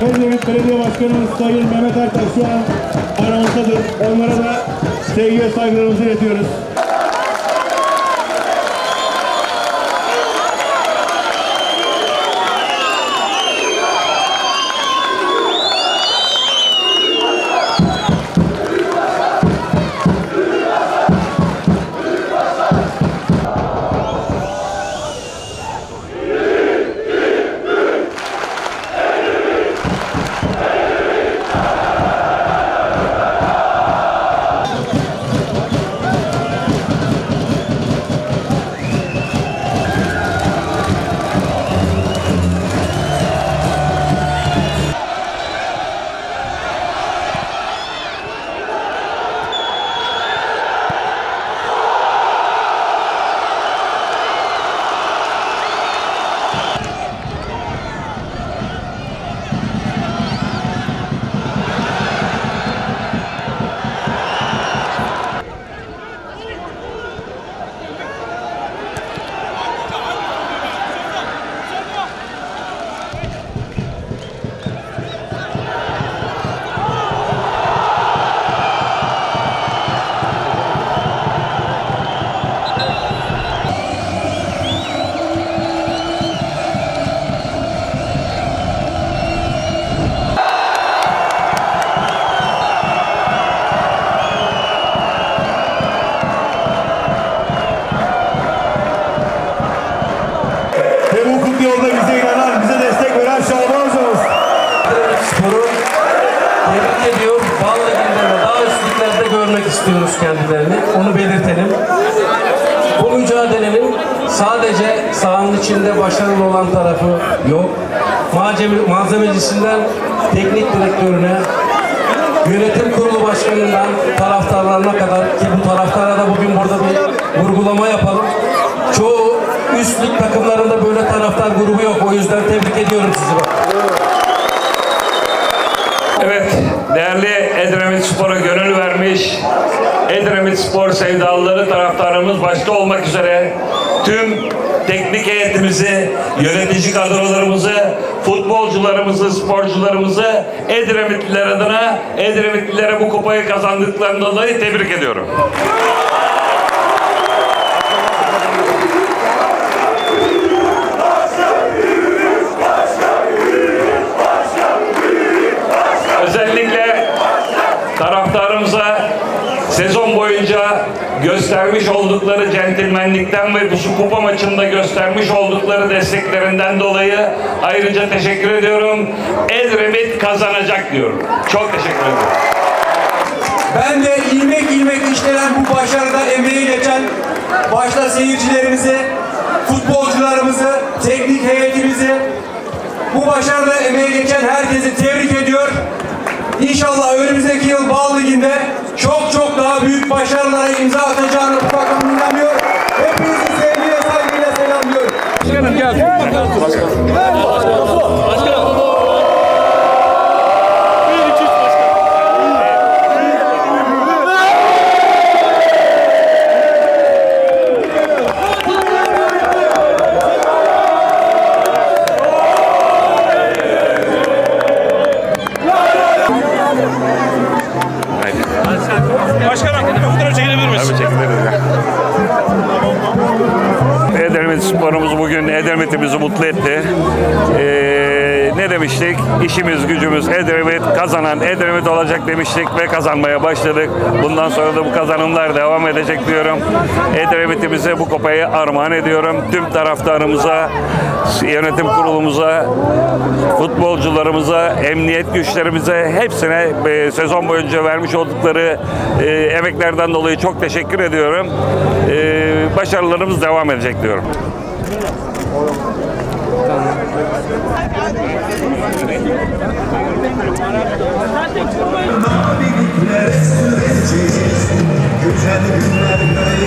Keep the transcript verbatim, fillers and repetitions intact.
Edremit Belediye Başkanımız Sayın Mehmet Aktaş şu an aramızdadır. Onlara da sevgi ve saygılarımızı iletiyoruz. Yolda bize inanan, bize destek veren Şahbazımız. Sporu tebrik ediyor. Ballı günlerinde daha üstlüklerde görmek istiyoruz kendilerini. Onu belirtelim. Bu mücadelenin sadece sahanın içinde başarılı olan tarafı yok. Malzemecisinden teknik direktörüne, yönetim kurulu başkanından taraftarlarına kadar, ki bu taraftara da bugün burada bir vurgulama yapalım. Çoğu üst lig takımlarında böyle taraftar grubu yok. O yüzden tebrik ediyorum sizi. Bak. Evet, değerli Edremit Spor'a gönül vermiş, Edremit Spor sevdalıları, taraftarımız başta olmak üzere tüm teknik heyetimizi, yönetici kadrolarımızı, futbolcularımızı, sporcularımızı Edremitliler adına, Edremitlilere bu kupayı kazandıklarından dolayı tebrik ediyorum. Özellikle taraftarımıza sezon boyunca göstermiş oldukları centilmenlikten ve bu kupa maçında göstermiş oldukları desteklerinden dolayı ayrıca teşekkür ediyorum. Edremit kazanacak diyorum. Çok teşekkür ederim. Ben de ilmek ilmek işlenen bu başarıda emeği geçen başta seyircilerimizi, futbolcularımızı, teknik heyetimizi, bu başarıda emeği geçen herkesi tebrik ediyor. İnşallah önümüzdeki yıl Bal Ligi'nde çok çok daha büyük başarılara imza atacağını bu takımın inanıyor. Hepinizi sevgiyle, saygıyla selamlıyorum. Başkanım gel. Başkanım. Başkanım. Başkanım, fotoğraf çekilebilir miyiz? Tabii çekiliriz ya. Edremit Spor'umuz bugün Edremit'imizi mutlu etti. Ee, ne demiştik? İşimiz, gücümüz Edremit, kazanan Edremit olacak demiştik ve kazanmaya başladık. Bundan sonra da bu kazanımlar devam edecek diyorum. Edremit'imize bu kupayı armağan ediyorum. Tüm taraftarımıza, yönetim kurulumuza, futbolcularımıza, emniyet güçlerimize, hepsine e, sezon boyunca vermiş oldukları e, emeklerden dolayı çok teşekkür ediyorum. E, başarılarımız devam edecek diyorum. Güzel günler